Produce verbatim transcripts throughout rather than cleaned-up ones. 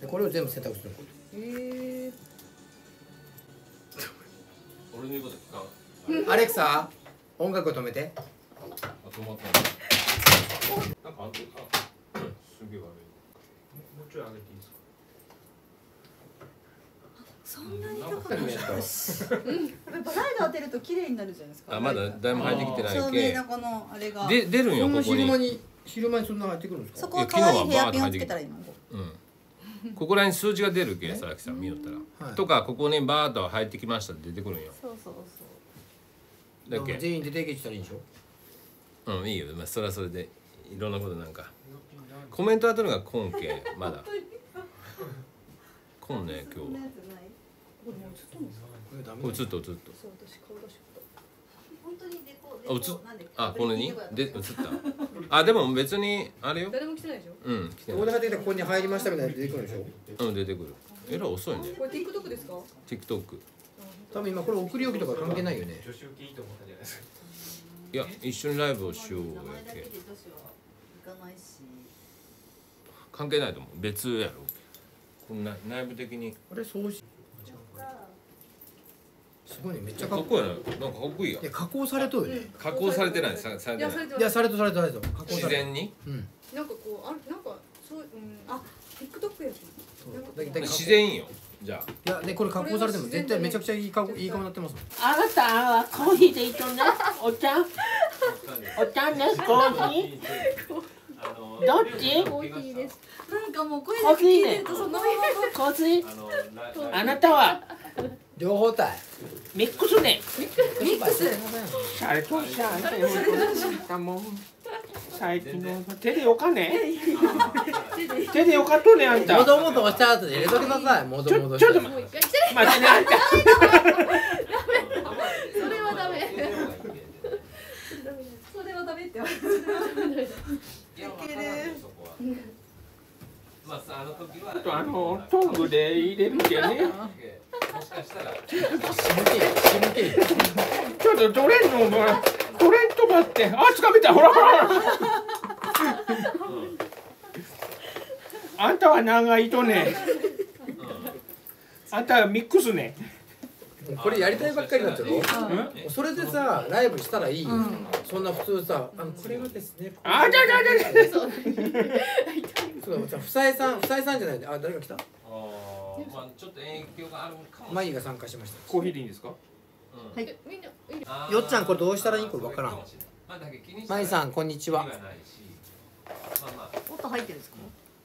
でこれを全部選択するの。 ええ。 俺の言うこと聞かん。 アレクサ、音楽を止めて。 あ、止まった。なんかあんた、あ、すげえ悪い。もうちょい上げていいですか。 そんなに高くない。 うん。やっぱライト当てると綺麗になるじゃないですか。 あ、まだ誰も入ってきてない照け。 明のこのあれが。 で、出るんよ、 そんなここに。 昼間に昼間にそんな入ってくるんですか。 そこは可愛いヘアピンをつけたらいいの。 うん。ここらに数字が出るけ、佐々木さん見よったら。とか、ここにバーッと入ってきましたって出てくるんよ。 そうそうそう。 だっけ。 全員出てけしたらいいんでしょ。 うん、いいよ、まあ、それはそれで、いろんなことなんか。コメント当たるのが今け、まだ。今ね、今日。 これも映ったんですか。 これダメ映った、映った。 そう、私顔出しちゃった。本当にデコあ、映っ、あ、これに、で、映った。あ、でも、別に、あれよ。 誰も来てないでしょ。 うん、来てここで入ってきてここに入りましたみたいな出てくるんでしょ。 うん、出てくる。えらい遅いね。 これ TikTok ですか。 TikTok。 多分今これ送り置きとか関係ないよね。 女子受けいいと思ったじゃないですか。 いや、一緒にライブをしようやけ。 行かないし。 関係ないと思う。別やろ。こんな内部的に。 あれそうし。すごいね、めっちゃかっこいいな、なんかかっこいいやい。や加工されとるよね。 加工されてない、さ、されいや、 てない。 されていやされとされとされと。加工され自然に。 うん。 なんかこう、あ、なんか、そう、うん、あ、TikTok やつ。 だだ自然よ。じゃあ。 いやでこれ加工されても絶対めちゃくちゃいい顔いい顔になってますもん。 あなたはコーヒーでいいとね。お茶。お茶ね、コーヒー。どっち？ コーヒーです。 なんかもう声だけ聞いてるとそのままコーヒー。あなたは両方体。 ミックスね。 ミックス。 シャレとシャレ。だもん。最近の手でよかね。手でよかとねあんた。 もともと押した後で入れときなさい。もともと。 ちょっと待って。待ってねあんた。 それはダメ。 それはダメって言われる。いける。 まあ、あの時は。 あのトングで入れるけね。 もしかしたら。 しむけしむけ。 ちょっと取れんのお前。取れんと待って。あ、掴めた。ほらほら。あんたは長いとね。あんたはミックスね。 これやりたいばっかりなんちゃう。それでさライブしたらいいよ。そんな普通さあのこれはですね。 あ、じゃじゃじゃじゃ。 そうじゃ房江さん房江さんじゃない。あ誰が来た？ ああ、まあ、ちょっと影響があるかも。 マイが参加しました。 コーヒーでいいんですか？ はい。みんな。 よっちゃんこれどうしたらいいこれわからん。マイさんこんにちは。 音入ってるんですか？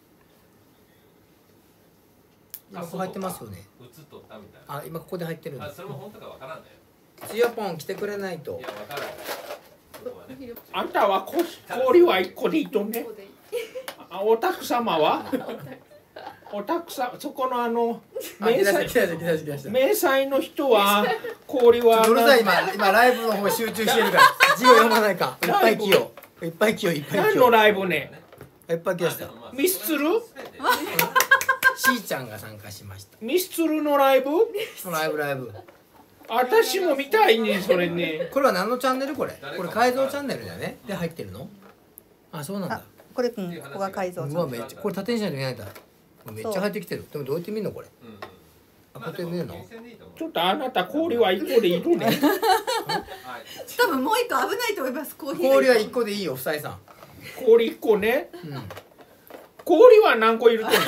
今ここ入ってますよね。あ今ここで入ってるんです。 それも本当かわからんね。 つよぽん来てくれないと。 いやわからん。 あんたはこ氷は一個でいいとね。あ、おたく様は？おたくさん、そこのあの明細明細の人は氷は。 うるさい今今ライブの方集中してるから字を読まないか。いっぱい来よいっぱい来よいっぱい来よ。 何のライブね。 いっぱい来ました。 ミスツル？ しーちゃんが参加しました。 ミスツルのライブ？ ライブライブ。 私も見たいねそれね。 これは何のチャンネルこれ？これ改造チャンネルだよね。で入ってるの？あそうなんだ。 これうんここが改造。 うわめっちゃこれ縦にしないといけないんだ。めっちゃ入ってきてる。でもどうやって見るのこれ？あこうやって見るの？ ちょっとあなた氷は一個でいいとね。 多分もう一個危ないと思います。コーヒー。 氷は一個でいいよ房江さん。 氷一個ね。氷は何個いるとね。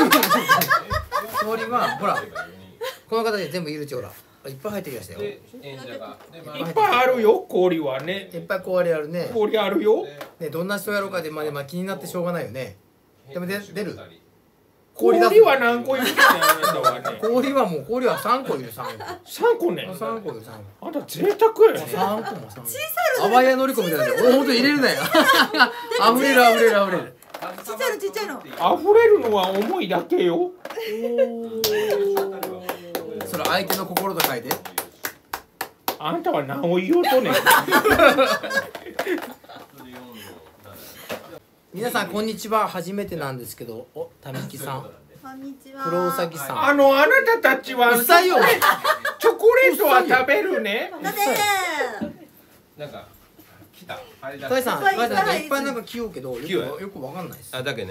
氷はほらこの形で全部いるちほらいっぱい入ってきましたよ。いっぱいあるよ氷はね。 いっぱい氷あるね。 氷あるよ。 ねどんな人やろうかでまあまあ気になってしょうがないよね。でもで出る。 氷は何個いるとね。 氷はもう氷は三個いる三個。 三個ね。 三個いる三個。 あんた贅沢やね。 三個も三個。小さいの。あわや乗り込みたいな。お本当入れるなよ。あふれるあふれるあふれる。 ちっちゃいのちっちゃいの。 溢れるのは重いだけよ。 それ相手の心と書いて。 あんたは何を言おうとね。 皆さんこんにちは初めてなんですけど、おたみきさん、 こんにちは。 黒うさぎさん。 あのあなたたちはうるさいよ。 チョコレートは食べるね。 だねなんか来た。 高井さん、高井さんいっぱいなんか着ようけどよくわかんないです。 あだけね。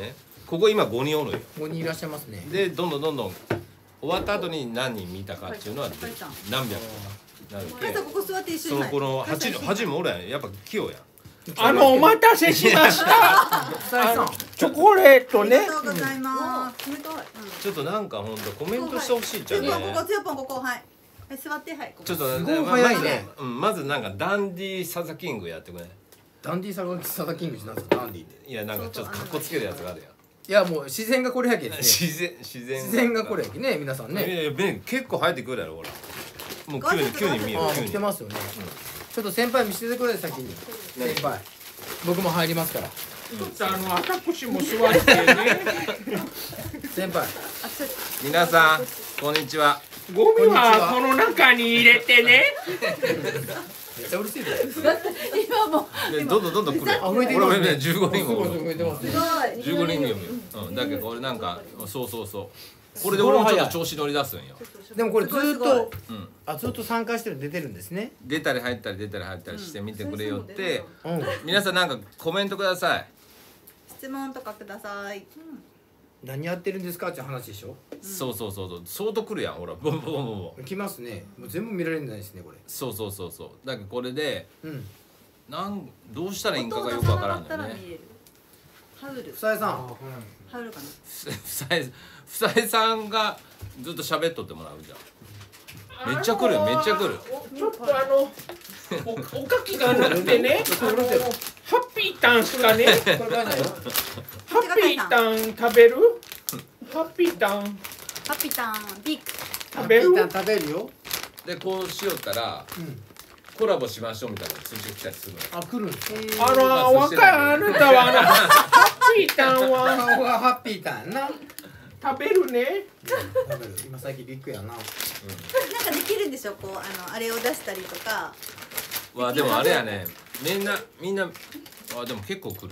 ここ今ごにんおるよ。 ごにんいらっしゃいますね。 でどんどんどんどん終わった後に何人見たかっていうのははいさん何百とかなるはいさんここ座って一緒にそのこのはちはちもおるやんやっぱ器用やん。 あのお待たせしましたさえさん。 チョコレートありねがとうございます冷たいちょっとなんかほんとコメントしてほしいじゃんね。 ここここつよぽんここはいはい座ってはいここちょっとすごいま早いねまずうんまずなんかダンディサザキングやってくれ。 ダンディサガサダキングじゃなんですかダンディって。 いやなんかちょっとカッコつけるやつがあるやん。 いやもう自然がこれやけですね。 自然自然自然がこれやけね皆さんいやね。 いや便結構生えてくるやろほら。もうご挨拶急に急に見えるああ急に。 来てますよね。ちょっと先輩見せてくれ先に。先輩。僕も入りますから。 ちょっとあの私も座ってね先輩。 皆さんこんにちは。 ゴミはこの中に入れてねめっちゃうるせえで。 今もでどんどんどんどん来る。 あ増えてきますね。 俺じゅうごにんもおる。 増えてますね。 じゅうごにんもうんだけどこれなんかそうそうそうこれで俺もちょっと調子乗り出すんよ。 でもこれずーっとうんあずっと参加してる出てるんですね。 出たり入ったり出たり入ったりしてみてくれよってうん。 皆さんなんかコメントください。 質問とかください何やってるんですかって話でしょ。 そうそうそうそう相当来るやんほらボンボンボンボン。 来ますね。もう全部見られないですねこれ。 そうそうそうそうだけどこれでうん。 なんどうしたらいいんかがよ音がくわからんったのよね。 ら見えるハウル房江さん。 ハウルかなふさえふさえさんがずっと喋っとってもらうじゃん。めっちゃ来るめっちゃ来る。 ちょっとあのおおかきがなくてねあのハッピータンしかねこれ何だよ。 ハッピータン食べるハッピータンハッピーターンビッグ食べる一旦食べるよ。 でこうしよったらうん。 コラボしましょうみたいな通知が来たりするのよ。 あ来るんです。 あの若いあなたはあのハッピータンは顔がハッピーターンな。 食べるね食べる。今最近ビッグやな。 なんかできるんでしょこうあのあれを出したりとかわあでもあれやねみんなみんなあでも結構来る。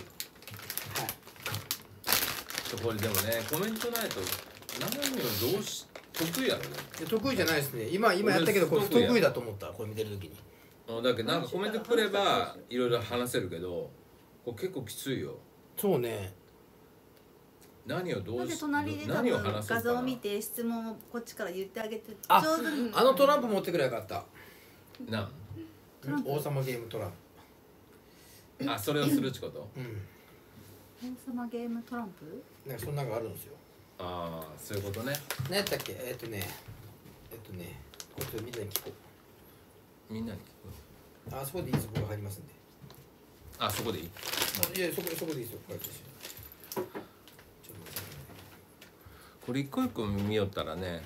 ちょこれでもねコメントないと何をどうし得意やろね。 で得意じゃないですね。今今やったけどこれ不得意だと思った。これ見てる時に。 うんだけどなんかコメントくればいろいろ話せるけどこれ結構きついよ。 そうね。 何をどなんでうし隣で多何を分話そうかな画像を見て質問をこっちから言ってあげてあ上手にあのトランプ持ってくればよかった。 なん王様ゲームトランあそれをするってことプ。うん。 王様ゲームトランプなんかそんなのがあるんですよ。 ああそういうことね。 何やったっけえっとねえっとねこれちょっとみんなに聞こみんなに聞くう。あそこでいいです。僕が入りますんで。 あそこでいい。 いやそこそこでいいですよ。これ私。ちょっと待ってこれ一個一個見よったらね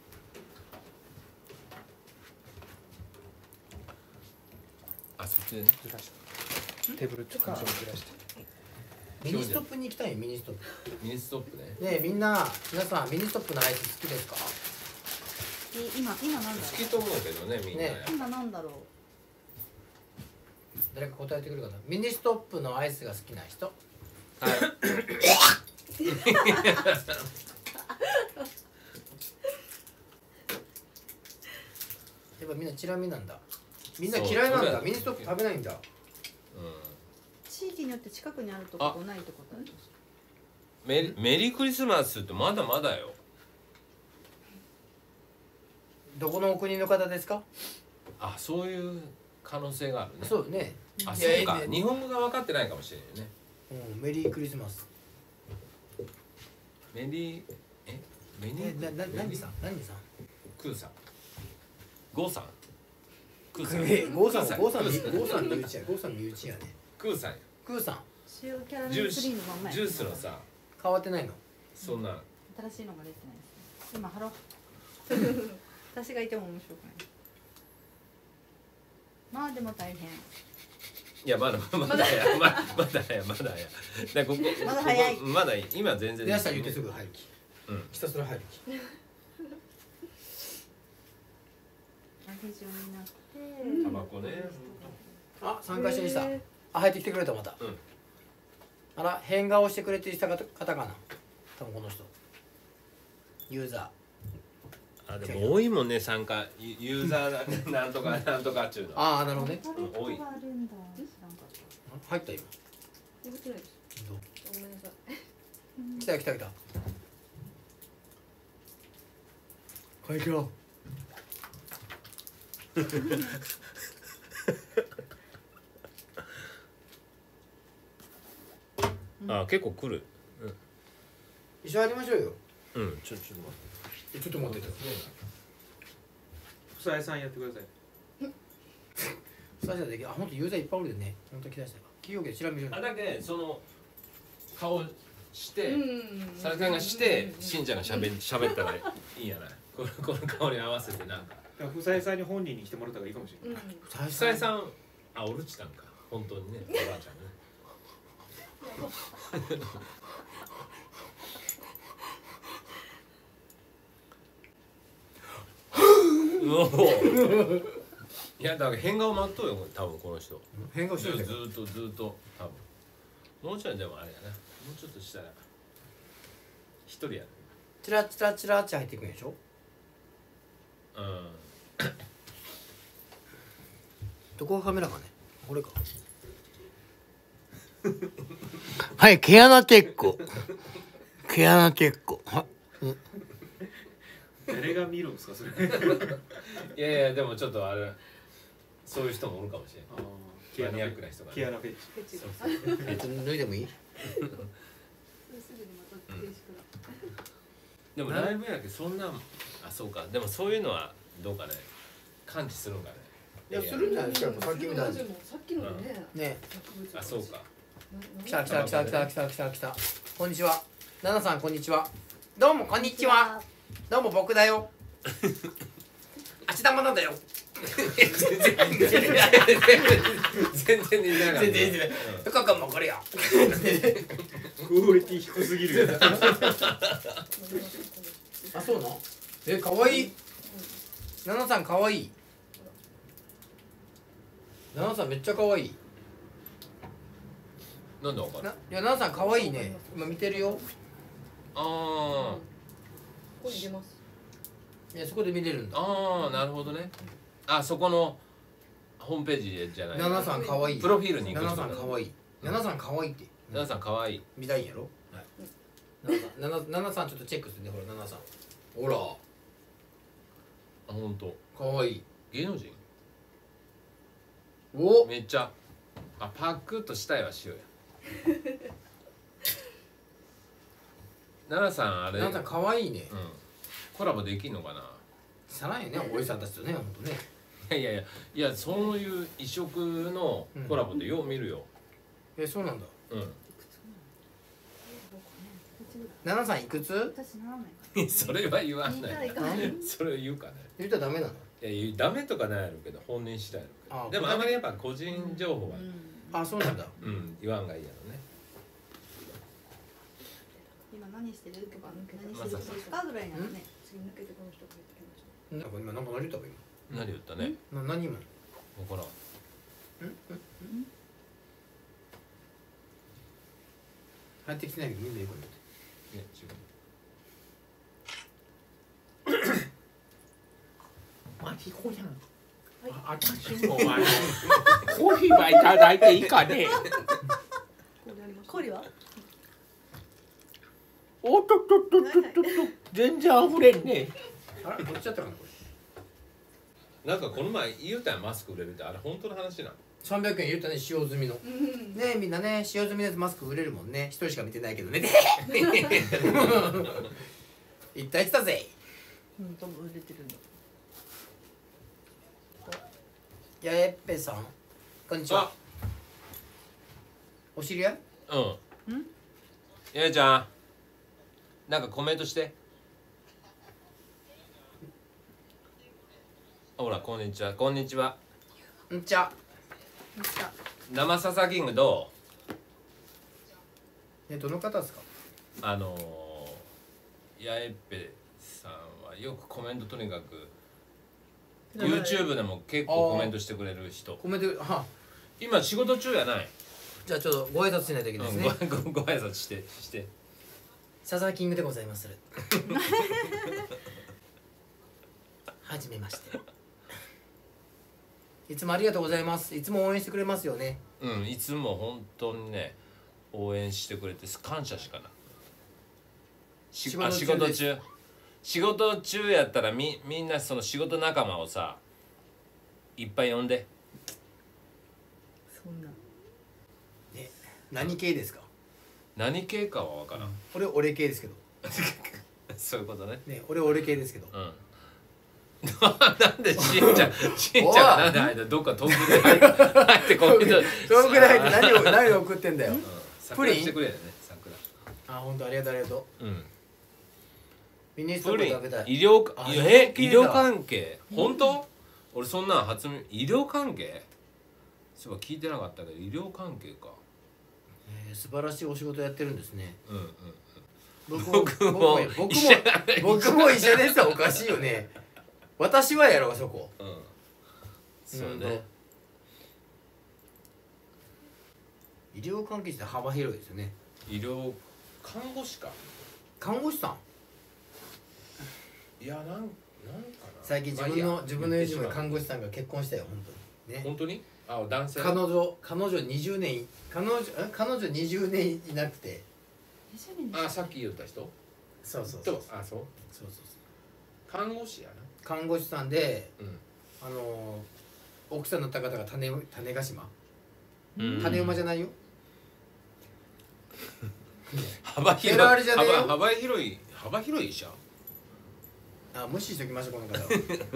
あそっちでねテーブルちょっとずらして。ミニストップに行きたいよミニストップ。 ミニストップね。 ねえみんな皆さんミニストップのアイス好きですか？ え今今なんだろ好きと思うけどねみんなねう今なんだろう誰か答えてくれるかな。ミニストップのアイスが好きな人。 はいやっぱみんなチラ見なんだ。みんな嫌いなんだ。 そうミニストップ食べないんだ。 う地域によって近くにあるとことないとことあるんメリメリークリスマスってまだまだよ。 どこのお国の方ですか？ あそういう可能性があるね。 そうね。 あいやそうかいや日本語が分かってないかもしれないね。 うん、メリークリスマス。 メリーえメリえ、 ーな、な、何さん、何さん。 クーさんゴーさんクーさんえ、ゴーさん、ゴーさん、 クーゴーさん身内や、ゴーさん身内やね。 クーさんやクーさん、 塩キャラメジュースルツリーのまんまやジュースのさ変わってないの。 そんな新しいのが出てないです今ハロー私がいても面白くないまあでも大変いやまだまだやままだやまだやだここまだ早いここまだ今全然皆さん言ってすぐ入る気。 うんひたすら入る気。 非常になってタバコねあ、参加してにした。あ、入ってきてくれた、また。 うんあら、変顔してくれてる方方かな。多分この人。ユーザあでも多いもんね参加ユユーザーなんとかなんとかっちゅうのー。ああ、なるほどね。 多いがあるんだ知らんかった入った今。 出てないですどうごめんなさいたよ来た来た。こんにちは。 あ、結構来る。 一緒に入りましょうよ。 うん、ちょちょっと待って。 えちょっと待ってて。 房江さんやってください。 さあじゃあできあ本当ユーザーいっぱいおるよね。本当期待した。企業で調べる。 あだけその顔してうんうんさらさんがしてしんちゃんがしゃべしゃべったらいいんやない。このこの顔に合わせてなんか。 房江さんに本人に来てもらった方がいいかもしれない。 ささえさん、あ、おるちたんか。本当にね、おばあちゃんね。うおいやだから変顔待っとうよ多分この人。 変顔してるずーっとずーっと多分。もうちょいでもあれやな。もうちょっとしたら一人やる。 チラチラチラって入っていくんでしょ。 うん。 どこがカメラかね。これか。はい毛穴結構。毛穴結構。は。 誰が見るんですかそれ。 いやいやでもちょっとあれそういう人もおるかもしれない。マニアックな人が、ね。 毛穴フェチ。 そうそうえっと脱いでもいい？ でもライブやけどそんなあそうかでもそういうのはどうかね感知するんかね。 いやするんじゃないですか。さっきみたいに。 さっきのでね。 ね。 あそうか。 来た来た来た来た来た来た来た。こんにちは。ナナさんこんにちは。どうもこんにちは。どうも僕だよ。あち玉なんだよ。 全然全然全然全然全然全然。どこかもこれよ。 クオリティ低すぎるよ。 あそうな。え可愛い。ナナさん可愛い。ナナさんめっちゃ可愛い。 なんでわかる？ ないやナナさん可愛いね。今見てるよ。 あここに出ます。 いやそこで見れるんだ。 あああなるほどね。あそこのホームページじゃない。 ナナさん可愛い。 プロフィールに行ナくナさん可愛い。ナナさん可愛いって。 ナナさん可愛い。 見たいんやろ。はい。ナナさんナナさんちょっとチェックしてねほらナナさん。ほらあ本当。 可愛い。 芸能人？ おめっちゃあパクッとしたいはしようや。ナナさんあれ。 ナナさん可愛いね。 うん。コラボできんのかな。 さらにねおじさんたちとね本当ね。 いやいやいやいやそういう異色のコラボでよう見るよ。 えそうなんだ。 うん。 ナナさんいくつ？ 私ならないそれは言わ言いない。 たいかそれを言うかね。 言ったらダメなの？ いや言うダメとかないやろうけど本人次第やろうあけど。でもあまりやっぱ個人情報はあそうなんだ。 うん言わんがいいやろね。 今何してるとか何してるまさかかぐらいなのね次抜けてこの人が入ってきました。 なんか今なんか何言ったか何言ったね。 今。な何今？ わからん。 入ってきてないけどみんな言うこと言って。 ね違う。 マジこじゃん。あ、私もあのコーヒーはいただいていいかね。 コリはおっとっとっとっとっとっと全然溢れんね。 あらどっちだったかなこれ。 なんかこの前言うたやんマスク売れるってあれ本当の話なの？ 三百円言ったね使用済みの。 うん。 ねえみんなね使用済みのやつマスク売れるもんね。一人しか見てないけどね。一体したぜ。 うん多分売れてるんだやえっぺさんこんにちは。お知り合い？ うん。ん？ややちゃんなんかコメントして。ほらこんにちはこんにちは。 んちゃ。 生ササキングどう？ ねどの方ですか？ あのー、やえっぺさんはよくコメントとにかく YouTube でも結構コメントしてくれる人。 コメントは今仕事中やない？ じゃあちょっとご挨拶しないといけないですね。 うん、ごごご挨拶してしてサザーキングでございます。はじめまして。いつもありがとうございます。いつも応援してくれますよね。 うんいつも本当にね応援してくれて感謝しかない。 し仕事中あ仕事です中仕事中やったらみみんなその仕事仲間をさいっぱい呼んで。 そんなね、何系ですか？ 何系かは分からん。 俺俺系ですけどそういうことね。 ね、俺俺系ですけど。 うんなんでしんちゃんしんちゃんがなんで間どっか遠くで入ってコメント遠くで入って何を何を送ってんだよ。 うん桜してくれよね桜。 あ、本当ありがとうありがとう。 うんミニストップリンプ食べたい。 医療あえ医療医療系だ関係本当？俺そんなん初耳医療関係そういえば聞いてなかったけど医療関係か。 えー素晴らしいお仕事やってるんですね。 うんうん僕も僕も僕も僕も医者僕も医者ですよ。おかしいよね。私はやろうそこ。 うんそううんね。 医療関係って幅広いですよね。 医療看護師か。 看護師さん。 いやなんなんかな最近自分の自分の友人も看護師さんが結婚したよ本当にね。 本当にあ男性彼女彼女にじゅうねん彼女ん彼女にじゅうねんいなくて。 にじゅうねんであさっき言った人そうそうそうとあそうそうそう看護師や看護師さんでなあのー奥さんのった方が種種子島うん種馬じゃないよ。 幅広いフェラーリじゃねえよ幅幅広い幅広い医者あ、無視しときましょうこの方は。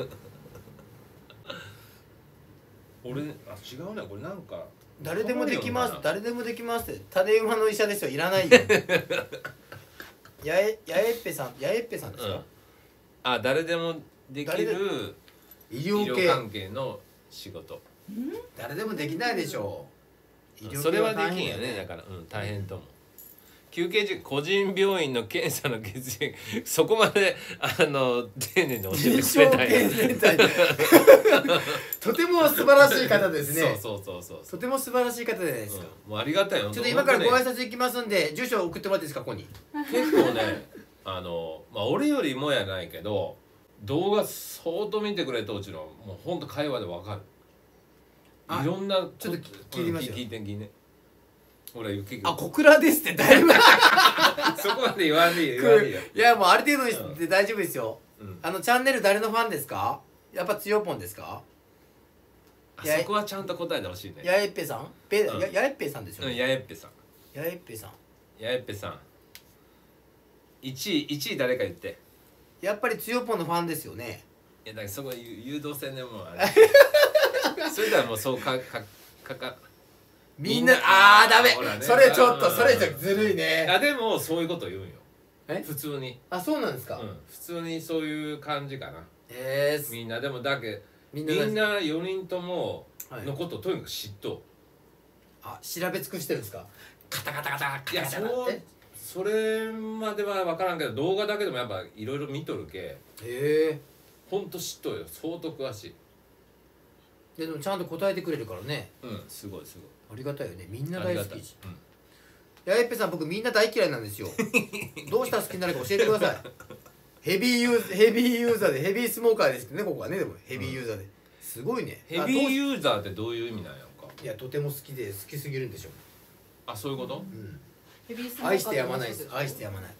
俺あ違うねこれなんか誰でもできますか誰でもできますって種馬の医者ですよいらないよ。やえやえっぺさんやえっぺさんですうんか？ あ誰でもでき誰でる医医療療系関係の仕事誰でもできないでしょう。医療系それはで大変きんよねだからうん大変と思う休憩時個人病院の検査の血液そこまであの丁寧に教え臨てくれ床たんや系全体とても素晴らしい方ですね。 そうそうそうそうとても素晴らしい方じゃないですか。 うんもうありがたいよちょっと今からご挨本拶行きますんで住所送ってもらっていいですかここに。 当ね結構ねあのまあ俺よりもやないけど動画相当見てくれとうちのもうほんと会話でわかるあいろんなちょっと聞いてみましょう聞いて聞いて俺結あ、 構小倉ですってだいぶそこまで言わんでいいよ言わんでいいよいやもうある程度にして大丈夫ですよ。 うんあのチャンネル誰のファンですか？やっぱつよぽんですか？ あそこはちゃんと答えてほしいねやえっぺさん？ぺうんややえっぺさんですようんね。 やえっぺさんやえっぺさん。 やえっぺさんいちいいちい誰か言ってやっぱりつよぽんのファンですよね。 いやだからそこ誘導線でもうあれそれではもうそうかかかかみんなみんなあーダメほらねそれちょっとうんそれじゃずるいね。 あでもそういうこと言うんよえ普通にあ、そうなんですか。 うん普通にそういう感じかなえーす、 みんなでもだけみんなみんなよにんともはいのことをとにかく知っとあ、調べ尽くしてるんですか。カタカタカタカタいやカタカタそうって。 それまでは分からんけど動画だけでもやっぱいろいろ見とるけへえ。 ほんと知っとるよ相当詳しいでもちゃんと答えてくれるからね。 うんすごいすありがたいよね。みんごないありがたい大好き。やえっぺさん僕みんな大嫌いなんですよ。どうしたら好きになるか教えてください。ヘビーユーヘビーユーザーでヘビースモーカーですねここはねでもヘビーユーザーで、すごいね。 ヘビーユーザーってどういう意味なんやんかいやとても好きで好きすぎるんでしょう。 あそういうことうん。 ヘビースモーカー愛してやまないです。愛してやまない。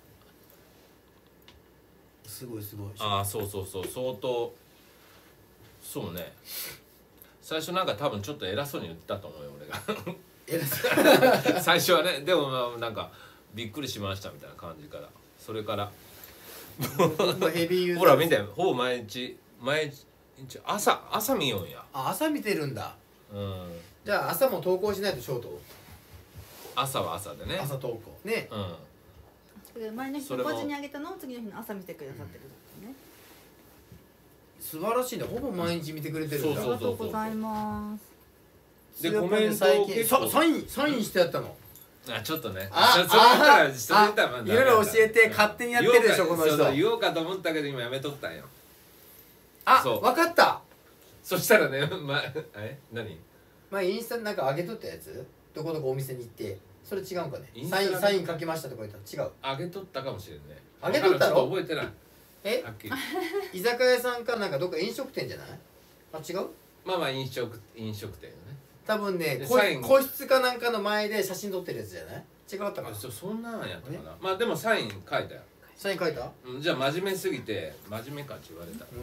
すごいすごい。 ああそうそうそう相当そうね最初なんか多分ちょっと偉そうに言ったと思うよ俺がえら最初はねでもまあなんかびっくりしましたみたいな感じからそれから僕もヘビーユーザーです。 ほら見てほぼ毎日毎日朝朝見よんやあ、朝見てるんだ。 うんじゃあ朝も投稿しないとショート。 朝は朝でね朝投稿ね。 うん前の日それもごじにあげたのを次の日の朝見てくださってるんですね。 素晴らしいね。ほぼ毎日見てくれてるんだ。 そうありがとうございます。 で強いコメント最近を結構さサインサインしてやったの。 あちょっとねあそそれ言ったらあそれ言ったらまああいろいろ教えて勝手にやってるでしょ言おうかこの人そうそう言おうかと思ったけど今やめとったんよあ、 そうわかった。 そしたらねまえ何まあインスタになんか上げとったやつ。どこどこお店に行って。それ違うんかねイン。スタサインサイン書きましたとか言ったら違う。 あげとったかもしれんねあげとったろちょっと覚えてないえはっきり居酒屋さんかなんかどっか飲食店じゃない？あ、違う？ まあまあ飲食飲食店よね多分ね個でサイン個室かなんかの前で写真撮ってるやつじゃない？違ったかな。 あそそんなんやったかなまあでもサイン書いたよサイン書いた？ うんじゃあ真面目すぎて真面目かって言われた。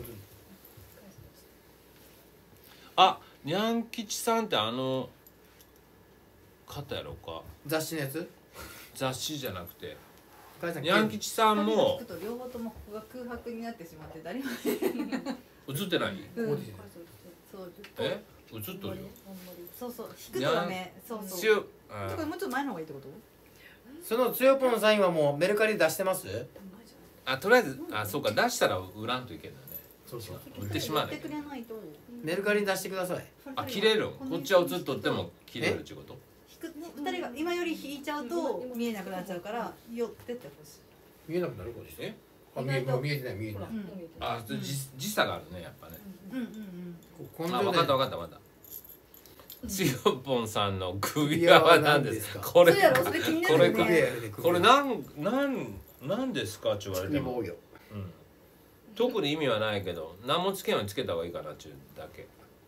あ、にゃん吉さんってあの方やろか。 雑誌のやつ？ 雑誌じゃなくてカイさんにゃん吉さんも聞くと両方ともここが空白になってしまって誰も映ってない？ うんここでそうえ？映っとるよ。 そうそう引くとダメそうそう強い。 だからもうちょっと前の方がいいってことそのつよぽんのサインはもうメルカリで出してます？ あ、とりあえずあ、そうか出したら売らんといけんだね。 そうそう。 売ってしまうねやって。くれないとメルカリに出してください。 あ、切れるん。こっちは映っとっても切れるってこと？ 引く二人が今より引いちゃうと見えなくなっちゃうから寄ってってほしい見えなくなるこれして。 え？ あ、見えもう見えてない見えてない。 あ、じ時差があるねやっぱね。 うんうんうんこあ、分かった分かった分かった。つよぽんさんの首輪は何ですか？これそうやろそれ気になるよこれねこれなんなんなんですかって言われても、 首棒よ。 うん、特に意味はないけど何もつけないようにつけた方がいいかなっていうだけ。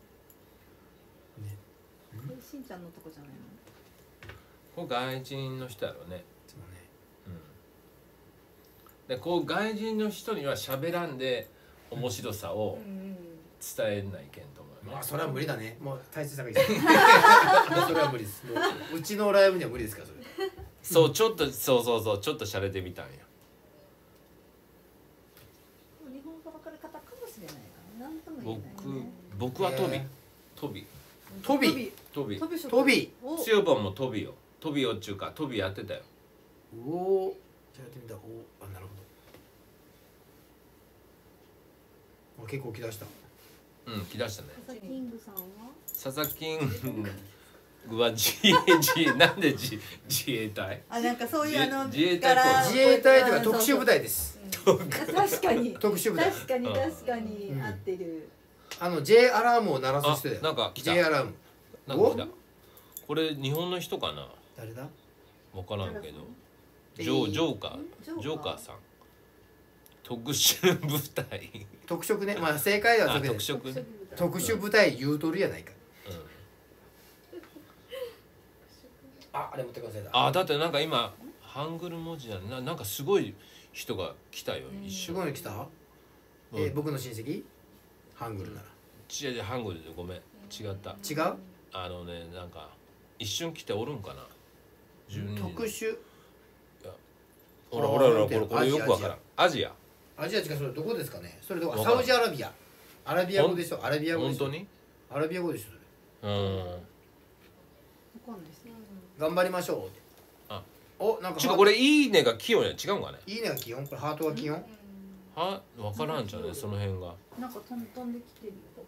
これしんちゃんのとこじゃないのこれ外人の人やろね。 そうね。 でこう外人の人には喋らんで面白さを伝えないけんと思うよね。 まあそれは無理だね。もう体質高いです。もうそれは無理です。もううちのライブには無理ですからそれ。 そうちょっとそうそうそうちょっと洒落てみたんや。 日本語わかる方かもしれないからなんとも言え僕ないね僕はトビへートビトビトビ飛び職トビおつよぽんもトビよ。トビよっちゅうかトビやってたよ。 おお。じゃあやってみた。おお。あ、なるほど。あ、結構来だした。 うん来だしたね。 佐々木キングさんは佐々木キングは自衛自衛なんで自自衛隊？ あなんかそういうあの自衛隊っぽい柄自衛隊というか特殊部隊です。 確かに特殊部隊。 確かにうん確かに合ってるあの J アラームを鳴らすあ人だよ。 なんか来た J アラーム。 なんか来た。これ日本の人かな？ 誰だ？ わからんけど。 えージョージョーカージョーカージョーカーさん。特殊部隊。 特色ね。まあ正解ではあ特殊特色ね。 特殊部隊言うとるやないか。あ、あれ持ってくださいだ。 あだってなんか今ハングル文字じゃななんかすごい人が来たよ一す瞬。 ごいの来た？えー僕の親戚？ハングルなら。 違う違うハングルでごめん違った。 違う？ あのねなんか一瞬来ておるんかな。じゅうに特殊ほらほらほらこれこれよくわからん。アジア。 アジア違うそれどこですかね？それどこ？ わからんサウジアラビア。アラビア語でしょ？アラビア語でしょ？ 本当に？ アラビア語でしょそれ。 うん。 わかんないですね頑張りましょうって。 あお、なんかちょっとこれいいねが気温や違うんかね。 いいねが気温？これハートが気温？ はわからんじゃねその辺が。 なんか飛ん飛んできてる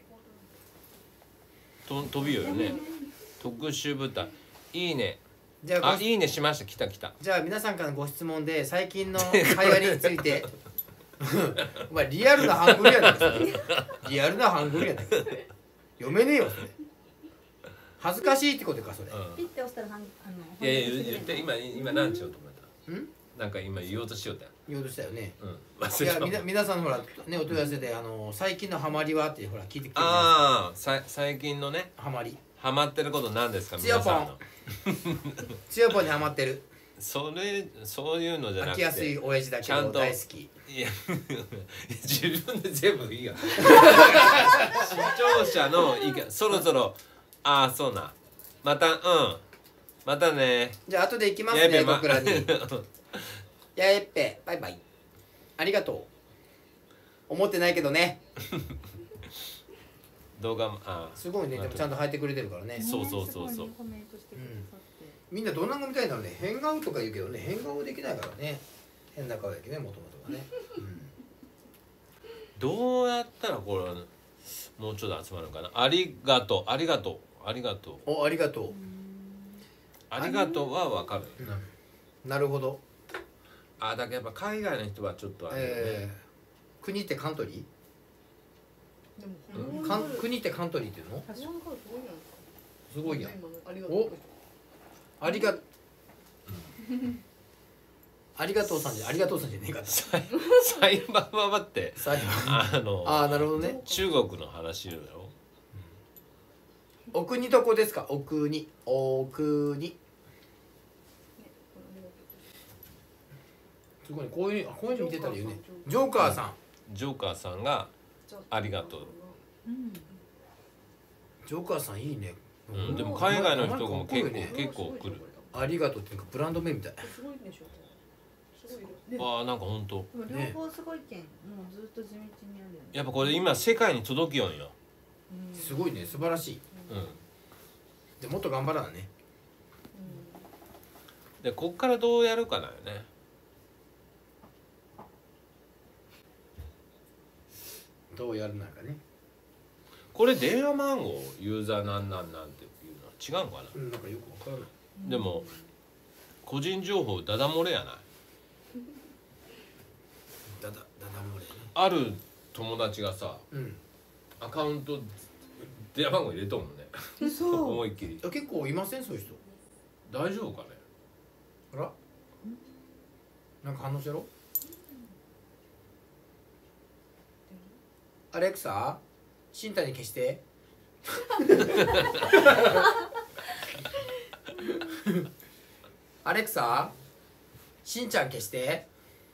と飛びよよね。特殊部隊。いいね。あじゃあごいいねしました来た来た。 じゃあ皆さんからのご質問で最近の流行りについてお前リアルなハングルやないかそれリアルなハングルやないか読めねえよそれ恥ずかしいってことかそれうんピッて押したらはんあのいやいや言って今今何しようと思った。 んなんか今言おうとしようたよ。 言おうとしたよねうん。 い忘れた。 やみな皆さんほらねお問い合わせであの最近のハマりはってほら聞いてきてるじゃないああさ最近のねですかハマりハマってること何ですかつよぽん皆さんの。 つよぽんにハマってるそれそういうのじゃなくて。 飽きやすい親父だけどちゃんと大好きいや自分で全部いいや視聴者の意見そろそろああそうなまたうんまたねじゃあ後で行きますやべまね僕らにやえっぺバイバイありがとう思ってないけどね動画もあすごいねでもちゃんと入ってくれてるからねそうそうそうそうコメントしてくださってみんなどんな子みたいなのね変顔とか言うけどね変顔できないからね変な顔やけどねもともとはね、うんどうやったらこれもうちょっと集まるかなありがとうありがとうありがとうおありがとう、 ありがとうはわかるうん、なるほど、 あだけどやっぱ海外の人はちょっとあれよね、 えー、国ってカントリでもうんーかん国ってカントリーっていうの日本語すごいやんすごいやん今のありがとうおありがありがとうさんじゃありがとうさんじゃねえかったサイサイバーババって最後あのああなるほどね中国の話だろお国どこですかお国お国すごいね、こういうこういうの見てたら言うね。ジョーカーさん、 ジョーカーさんがありがとう、 うんジョーカーさんいいね。 うん、でも海外の人も結構、 ね、 結構来る。 ありがとうっていうかブランド名みたい。 すごいでしょ。すごいよ。 ああ、なんか本当。 でも両方すごいけん、もうずっと地道にあるよね。 やっぱこれ今世界に届きよんよ。 うんすごいね、素晴らしい。 うん。 でもっと頑張らなね。 でこっからどうやるかだよね。 どうやるなんかね。 これ電話番号ユーザーなんなんなんていうのは違うのかな。 うん、なんかよくわからない。 でも個人情報ダダ漏れやない。 だだだだ漏れね。 ある友達がさうん。 アカウント電話番号入れとんもんね。 そう思いっきり。 あ、結構いません、そういう人。 大丈夫かね。 あら。なんか反応してろ。アレクサ、新谷消して。アレクサ、しんちゃん消して。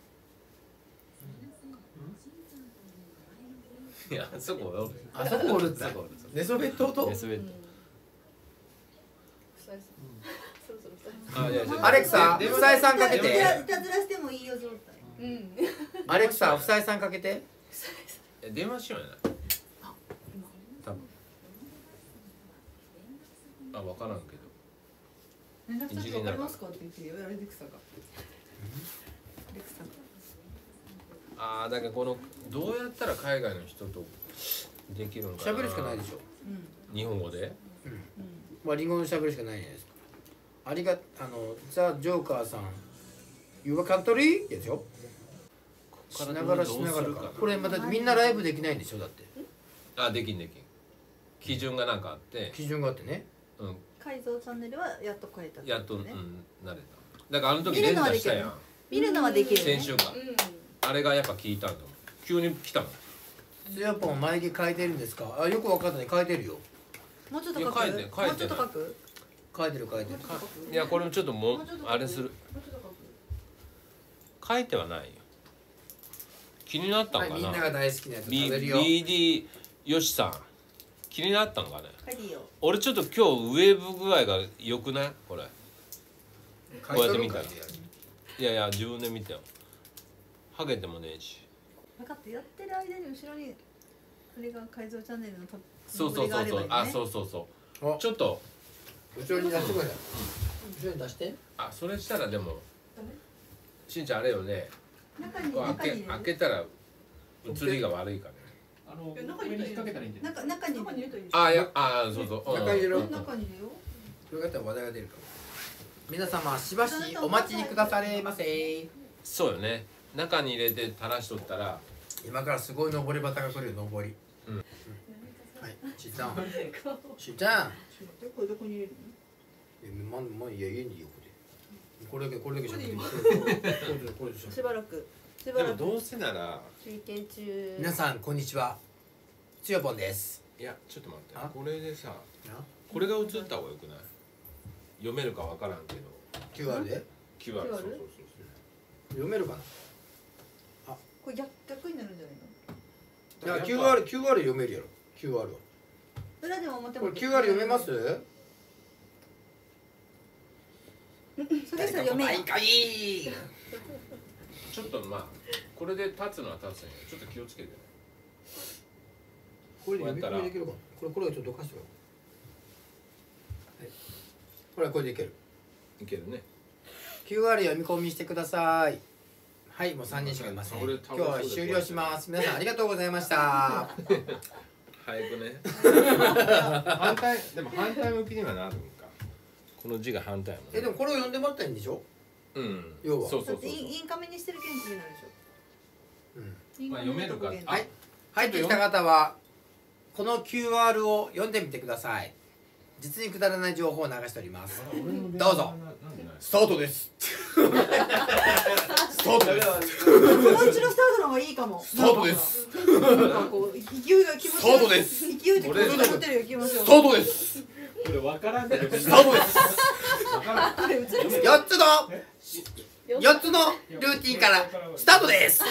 いや、そこおる。 あそこおるって。 そこおる。 寝そべっとうと寝。そべって。 そろそろあ、いやいやアレクサ、 でふさえさんかけいたて。 いたずらしてもいいよ状態。 うん。 アレクサ、ふさえさんかけて。 え電話しようやな。多分。あ、分からんけど。 連絡先わかりますかって言ってよ、アレクサが。アレクサが。 ああ、だからこのどうやったら海外の人とできるのかな。 喋るしかないでしょ。 うん日本語で。 まあ、リンゴの喋るしかないじゃないですか。ありが、あの、ザ・ジョーカーさん。You are country? でしょ。しながらしながらか。これまたみんなライブできないんでしょ、だって。 あ、できんできん。基準がなんかあって、 基準があってね。 うん、 改造チャンネルはやっと変えたってことやっと、うん、 ね。 慣れた。だからあの時連打したやん。 見るのはできるね。 先週か。 うん。 あれがやっぱ聞いたんだもん。急に来たもん。 つやぽん眉毛描いてるんですか。あ、よくわかんない、描いてるよ。 もうちょっと書く。 いや書いて書いてないもうちょっと書く。 描いてる描いてる。 いやこれもちょっともうもうちょっとあれする。 もうちょっと書く。 書いてはないよ。気になったんはい、 かみんなな。 が大好きなやつ食 B べるよ。 ビーディー よしさん気になったんかね。 書いていいよ。 俺ちょっと今日ウェーブ具合が良くないこれ。 描いこうやって見たらとる描いてやるいやいや自分で見てよ。ハゲてもねえし。 分かってやってる間に後ろにこれが改造チャンネルのトップそうそうそうそう。あそうそうそう。ちょっと後ろに出してください。後ろに出して。 あそれしたらでもしんちゃんあれよね。 中にこう開け中に入れる開けたら映りが悪いかね。 あの上に引っ掛けたらいいんじゃない。 中中に中に入れといい。 あいやあそうそう。うん中入れろうん中に入れよそれだったら話題が出るから。皆様しばしお待ちくだされませ。 そうよね。中に入れて垂らしとったら。 今からすごい登り旗が来るよ、登り。 うんはい、しんちゃん。しんちゃん。 これどこに入れるえ、ま、ま、いや、家にいいよ、これ。これだけ、これだけしゃべっていい。これで、これでしょの？しばらくしばでらくもどうせなら休憩中。 皆さん、こんにちは。つよぽんです。 いやちょっと待ってあこれでさこれが映った方がよくない読めるかわからんけどキューアール でキューアールキューアールそうそうそう読めるかな。 これ逆逆になるんじゃないの？ いや、キューアール、キューアール 読めるやろ。キューアール は。 裏でも表も。 これ キューアール 読めます？ それさ読めよ。 いかい。 ちょっとまあこれで立つのは立つんよちょっと気をつけてねこれで読みこうやったら込みできるかな。これ、これちょっとどかしてよ。はい。これ、これでいける。 いけるねキューアール 読み込みしてください。はい、もうさんにんしかいません。 これ今日は終了します。皆さんありがとうございました。 早くね反対でも反対向きにはなるんかこの字が反対やもんねえ、でもこれを読んでもらったらいいんでしょ？ うん要はそうそうそうだってインインカメにしてる件気になるでしょ。 うん。 まあ読めるかインカメのとこはい。入ってきた方はこの キューアール を読んでみてください。実にくだらない情報を流しております。どうぞ。スタートです。スタートです。 このうちのスタートの方がいいかも。 スタートです。 なんかこう勢いが気持ちスタートです勢いで気持ちが持ってるよ気持ちが。 スタートです。 これわからんでる。 スタートです。 わからん。 これ映る。 やっつだ。 よっつのルーティンからスタートです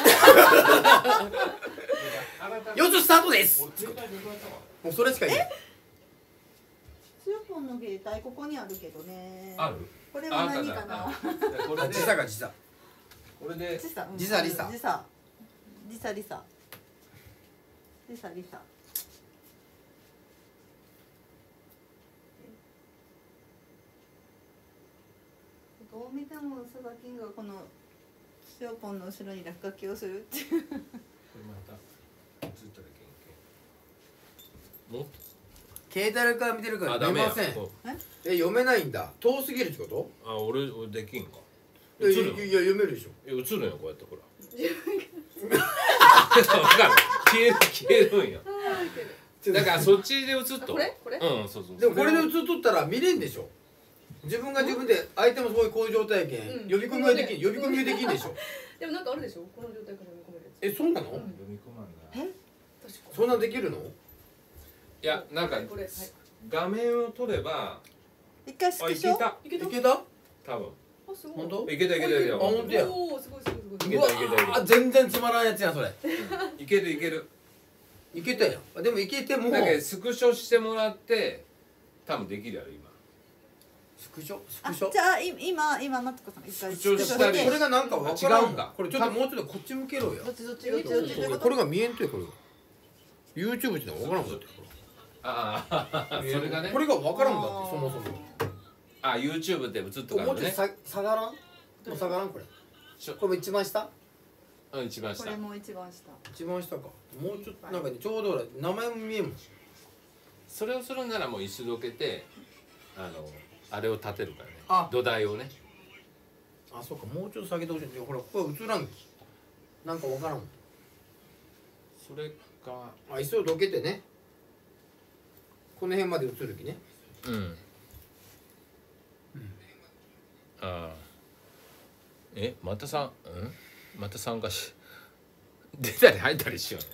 よっつスタートですもうそれしか言えないスヨポンの携帯ここにあるけどね。 あるこれは何かな。 これで時差が時差これで時差うん時差リサ時差時差リサ時差リサ。どう見てもスガキンがこのスヨポンの後ろに落書きをするっていう。 これまた映ったらけんけんも携帯から見てるからあダメや読めませんこえ読めないんだ遠すぎるってこうあ俺俺できんかといや映るのいや読めるでしょえ映るのよこうやってほら分かる消える消えるんやだからそっちで映っとこれこれうんそうそうでもこれで映っとったら見れんでしょ自分が自分で相手もそういうこういう状態やけん、 うん呼び込みができん呼び込みができんでしょでもなんかあるでしょこの状態から読み込めるやつえそうなの、 うん読み込まんな確かそんなんできるのいやなんかこれはい画面を撮れば一回スあクショ。 いけたいけたいけた多分あすごい本当いけたいけたいけたあ本当やおおすごいすごいすごいいけたいけたいけたあ全然つまらんやつやんそれいけるいけるいけたやんあでもいけてもだけどスクショしてもらって多分できるやろ今スクショスあクショじゃあい今今マツコさん一回スクショしたりこれがなんかわからん違うんかこれちょっともうちょっとこっち向けろよどっちどっちどっちどっちどっちこれが見えんとよこれが YouTube ってのがわからんかったよああそれがねこれがわからんだってそもそもあ YouTube で映っとかもうちょっとらねさ下がらんもう下がらんこれちょこれも一番下うん一番下これも一番下。 一番下かもうちょっとなんかねちょうど俺名前も見えんもんそれをするならもう椅子どけてあのあれを立てるからねあ土台をねあそうかもうちょっと下げてほしいんだよほらここは映らんなんかわからんもんそれかあ椅子をどけてねこの辺まで映る気ねうんああえまたさんうんまた参加し出たり入ったりしよう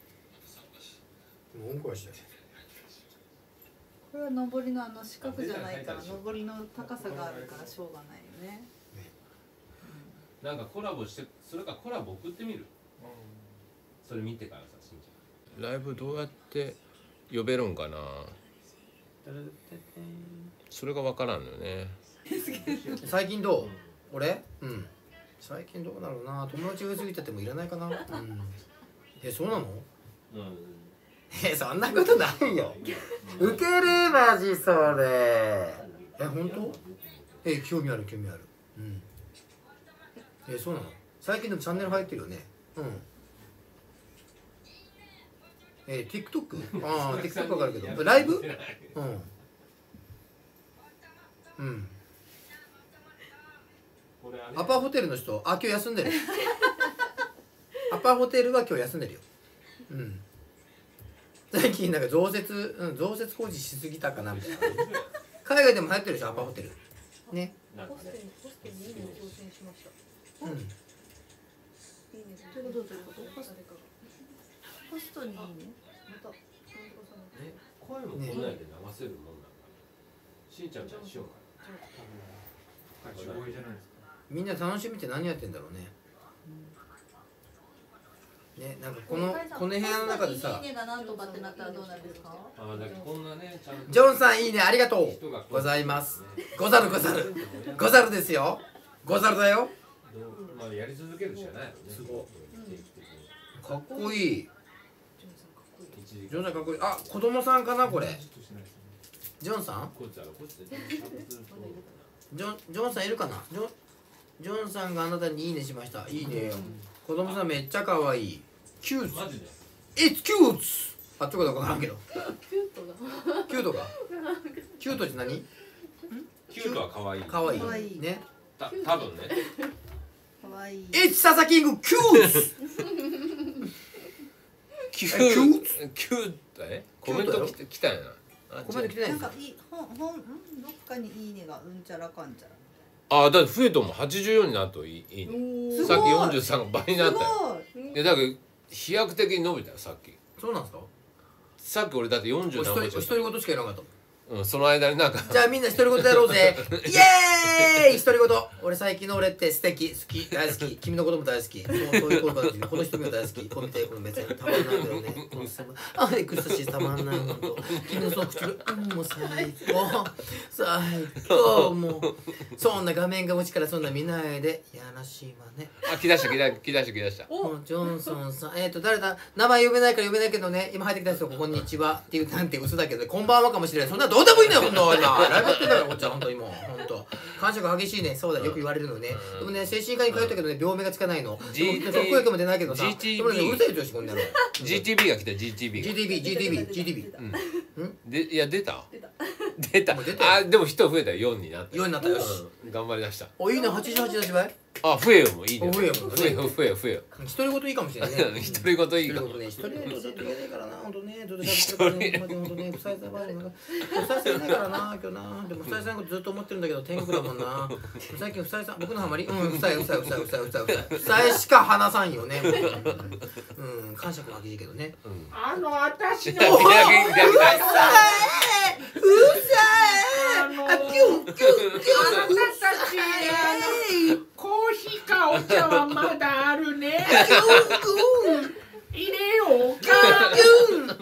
ねもううんこはしたよこれは上りのあの四角じゃないから上りの高さがあるからしょうがないよね。 なんかコラボしてそれかコラボ送ってみるそれ見てからさしんちゃんライブどうやって呼べるんかなそれが分からんのよね最近どう俺うん最近どうだろうな友達が過ぎててもいらないかなうんえそうなのうんえそんなことないよウケるマジそれえ本当え興味ある興味あるうんえそうなの最近でもチャンネル入ってるよねうんえ TikTok? ああ TikTok わかるけどライブうんうんアパホテルの人あ今日休んでるアパホテルは今日休んでるようん最近なんか増設、うん、増設工事しすぎたかなみたいな海外でも流行ってるでしょアパホテルねポストにポストにいいねを挑戦しましたうんいいねどういうことどういうことポスト誰かがポストにいいね。 またなんとかさんのえ声もこんなんで流せるもんなんかなしんちゃんじゃんしようかみんな楽しみって何やってんだろうねねなんかこのこの部屋の中でさいいねがなんとかってなったらどうなるんですか。 あだからこんなねちゃんとジョンさんいいねありがとう人がこうございますござるござるござるですよござるだよまあやり続けるしかないよねすごい定期的にかっこいいジョンさんかっこいい一時ジョンさんかっこいいあ子供さんかなこれジョンさんこっちあるこっちでジョンジョンさんいるかなジョンジョンさんがあなたにいいねしましたいいねよ子供さんめっちゃ可愛いキュートマジで It's cute あっちょこだかわからんけどキュートだキュートかキュートって何キュートは可愛い可愛い可愛いねた多分ね可愛い。 It's 佐々木ングキュートキュキューーキュートえコメント来て来たんやなあコメント来てないですよなんかいい本本んどっかにいいねがうんちゃらかんちゃら。 あだって増えともはちじゅうよんになるといいいいねすごいさっきよんじゅうさんが倍になすったよごい。 いやだけど飛躍的に伸びたよさっきそうなんですかさっき俺だってよんじゅうお一人お何倍しか一人ごとしかいなかったうん、その間になんかじゃあみんな独り言やろうぜイエーイ独り言俺最近の俺って素敵好き大好き君のことも大好きそうそういうことからこの人も大好きこの手この別にたまんないんだよねこのさあエクスタシーたまんないほんと君のその口がうんもう最高最高もうそんな画面が持ちからそんな見ないでやらしいわねあ来だした来だ来だした来だしたもうジョンソンさんえっ、ー、と誰だ名前呼べないから呼べないけどね今入ってきた人こんにちはっていうなんて嘘だけどこんばんはかもしれないそんなどうでもいいんだよほんと今ライブやってんだからこっちはほんとにもうほんと感触が激しいねそうだよく言われるのねでもね精神科に通ったけどね病名がつかないのでも特効薬も出ないけどさジーティービーでもねうるさい女子こんなのジーティービー が来た ジーティービー がジーティービー ジーティービー ジーティービーうんでいや出た出たもう出たよあでも人増えたよよんになったよんになったよしうん頑張りだしたおいいねはちじゅうはちだしばいあ増えよもういいね増えよもう増えよ増えよ増えよ独り言いいかもしれないね独り言いいかも独り言ね独り言ずっと言えないからなほんとねずっとしゃべってるからねほんとね不採算バージョンが不採算いないからな今日なでも不採算のことずっと思ってるんだけど天国だもんな最近不採算僕のハマりうん不採不採不採不採不採不採不採しか話さんよねうん感触は激しいけどねあの私のいやいやいやいやうさいうさあのあキュンキュンキュンあなたたちあのコーヒーかお茶はまだあるね入れようかキュンキュンキュン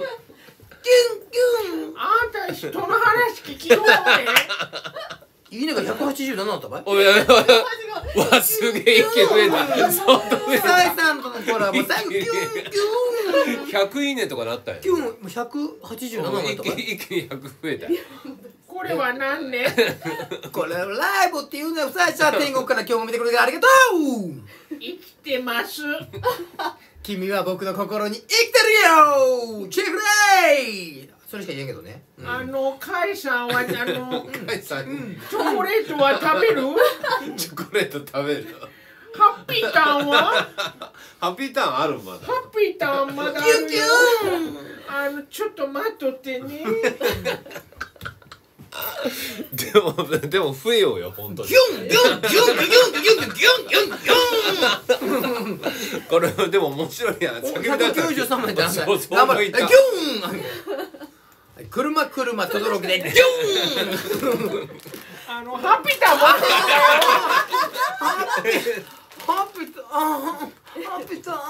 あんた人の話聞きようねいいねがひゃくはちじゅうななだったばいおいおいおいおいわすげえ一気に増えた相当増え不採算とのコラボ最後キュンキュンたひゃくいいねとかなったんやキュンもうひゃくはちじゅうななだっ一たばい気に一気にひゃく増えたこれは何ねこれライブっていうのは不採算天国から今日も見てくれてありがとう生きてます君は僕の心に生きてるよチェックレイそれしか言えんけどね、うん、 あのカイさんはあのカイさんチョコレートは食べるチョコレート食べるハッピーターンはハッピーターンあるまだハッピーターンまだあるよキュンキュンあのちょっと待っとってねでもでも増えようよ本当にギュンギュンギュンギュンギュンギュンギュンギュンギュンこれでも面白いやん叫びひゃくきゅうじゅうさんまでってそうそう頑張れギいたュン車車とどろきでギュンあのハッピーターン持ってハッピーターハッピーター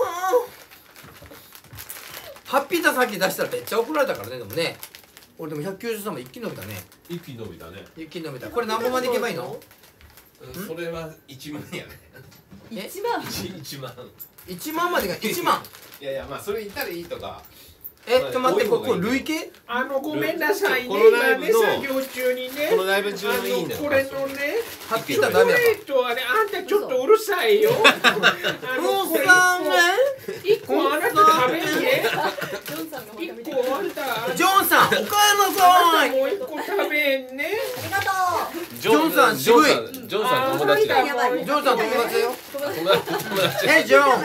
ハッピーターさっき出したらめっちゃ怒られたからねでもね俺でもひゃくきゅうじゅうさんまで一気に伸びたね一気に伸びたね一気に伸びたこれ何本までいけばいいのそれはいちまんやねえ一番いちまんいちまんまでがいちまんいやいやまあそれ言ったらいいとかえちょっと待ってここ累計あのごめんなさいねこのライ今ブのね作業中にねこのライブ中あのいいねのこれのねハッピチョコーターダメだレートはねあんたちょっとうるさいよあのこれ一個あなた食べんねジョンさんがまた一見て個あんたジョンさんおかえりなあさないたもう一個食べんねありがとジジョンさんジョンさ渋んジョンさん友達だよあージョンさん友達だよ友達友達えジョン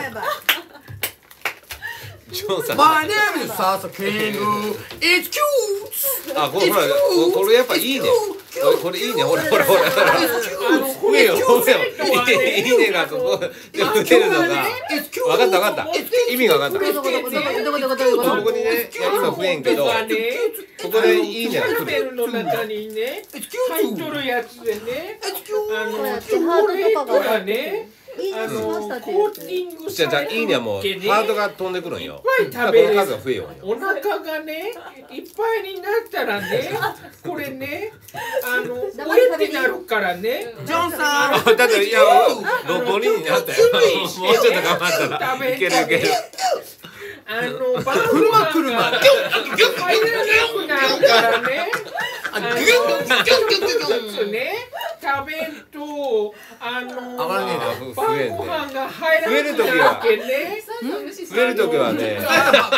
ジョンさん My name is Sasa King It's cute あこれほらこれやっぱいいねこれこれいいねほらほらほらほら増えよ増えよいいねがここで増えるのが分かった分かった意味が分かったどこどこどこどこどこどこどこここにねいや今増えんけどここでいいねがキャラ来るメルの中にね It's 入っ cute とるやつでね It's あ cute のチョコレートがねいいねあのしましたってコーティングじゃあじゃあされていいねはもうけでハートが飛んでくるんよいっぱい食べれるこの数が増えようよお腹がねいっぱいになったらねこれねあのおえってなるからねジョンさんあだっていやごにんになったよもうちょっと頑張ったらいけるいけるあの晩ご飯が入らなくなるからねあの一つね食べんとあの上がらねえな晩ご飯が入らなくなるけね増えるときはねえあなた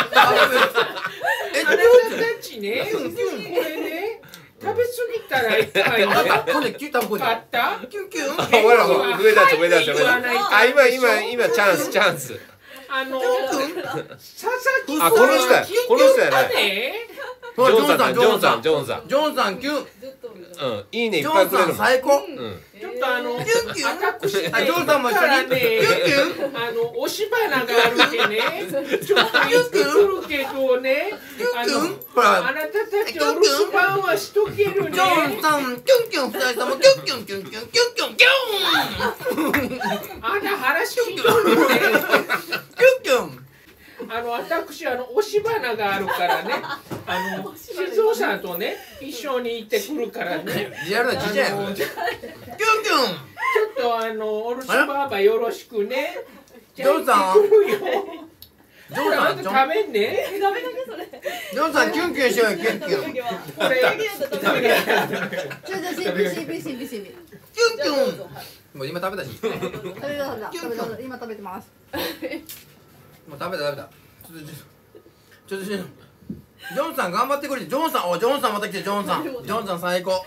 たちねこれね食べ過ぎたら痛いねこれキュッ多分これ買ったキュンキュンあほら増えた増えた増えたあ今今今チャンスチャンスあの佐々木あこの人やこの人やねねジョンさんジョンさんジョンさんジョンさんキュンうんいいねいっジョンさぱいくれるもんん最高うんちょっとあのキュンキュンアタックしてあジョンさんも一緒にからねキュンキュンあの押し花があるけねちょっと言ってくるけどねあのほらあなたたちお留守番はしけるねジョンさんキュンキュン二人ともキュンキュンキュンキュンキュンキュンキュンあんた話しんどいねキュンキュンあの私あの押し花があるからねあの静雄さんとね一緒に行ってくるからねリアルなちっちゃいやんあのキュンキュンちょっとあのおろしばあばよろしくねジョンさんじゃあ行ってくるよジョンさあんたんジョン食べんねダメだねそれジョンさんキュンキュンしようよキュンキュンキュンこれダメだダメだちょちょしんびしんびしんびしんびキュンもう今食べたし食べた食べた食べた今食べてますもう食べた食べたちょっとちょっとちょっとジョンさん頑張ってくれてジョンさんおジョンさんまた来てジョンさんジョンさん最高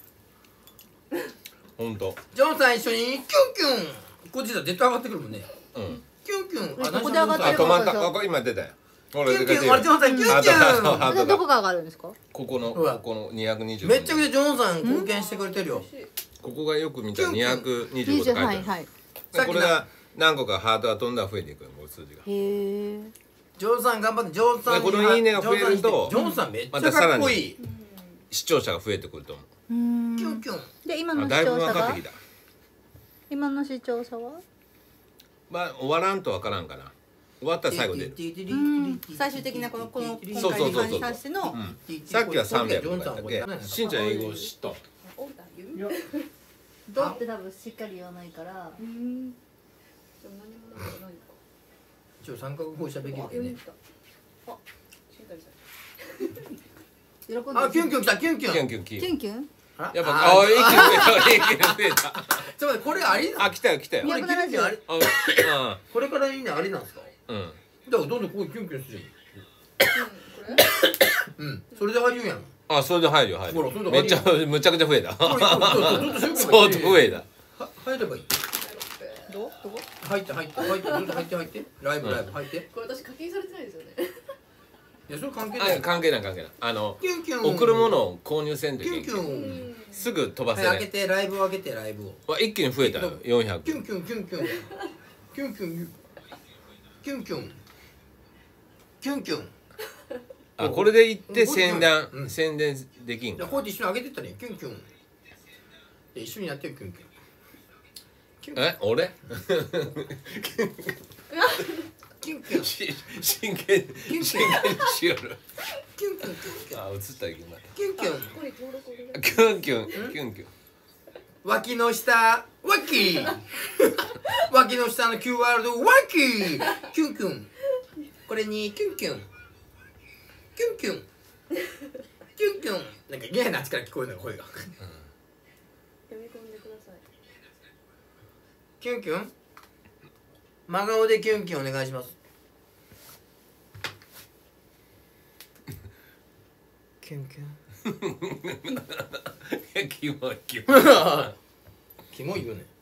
ほんとジョンさん一緒にキュンキュンこっちだ絶対上がってくるもんねうんキュンキュンここで上がってるあ止まったあこれ今出たよほらキュン出てるキュンあれジョンさんキュンキュンハートがどこが上がるんですかここのうわここのにひゃくにじゅうめっちゃくちゃジョンさん貢献してくれてるよここがよく見たらにひゃくにじゅうご二十って書いてあるはいはいさっきのこれが何個かハートが飛んだら増えていくよこの数字がへえジョンさん頑張ってジョンさんにこのいいねが増えるとジョンさんめっちゃかっこいい視聴者が増えてくると思ううーんキュンキュンで今の視あだいぶ聴者が分かってきた今の視聴者はまあ終わらんと分からんかな終わったら最後出るうん最終的なこのこの今そう回にそうそうそう関してのうんさっきはさんびゃくとかだっけしんちゃん英語知ったおだ言ういやどうって多分しっかり言わないからうんでも何もなんかないか一応三角放射べきるあけどね来たあしんたりさ喜んであキュンキュン来たキュンキュンキュンキュンキュンキュンキュンあやっぱああ一気に増えた一気に増えたちょっと待ってこれありなあ来たよ来たよこれキュンキュンありあこれからいいねありなんですかうんうんだからどんどんこうキュンキュンするこれうんそれでああ言うやんあそれで入るよ入ほらそれでるめっちゃむちゃくちゃ増えたこれちょっとちょっと相当増えたは入ればいいどうどこ入って入って入ってどんどん入って入ってライブライブ入ってこれ私課金されてないですよねいやそれ関係ないあ関係ない関係ないあのキュンキュン送るものを購入せんといキュンキけんュンすぐ飛ばはい開けせないてライブを開けてライブをわ一気に増えたよよんひゃくキュンキュンキュンキュンキュンキュンキュンキュンキュンキュンあこれで行って宣う伝ん宣伝できんかじゃあこうやって一緒に開けてったらいいキュンキュンで一緒にやってよキュンキュンキュンえ俺キュンキュンし真剣キュン真剣にしよるキュンキュンキュンあ映ったけどまキュンキュンここに登録お願いたキュンキュンキュンキュン脇の下ワッキー脇の下の キューワードワッキーキュンキュンこれにキュンキュンキュンキュンキュンキュンなんか嫌なあっちから聞こえるの声が読み込んでくださいキュンキュン真顔でキュンキュンお願いしますキュンキュンキモいキモいキモいよね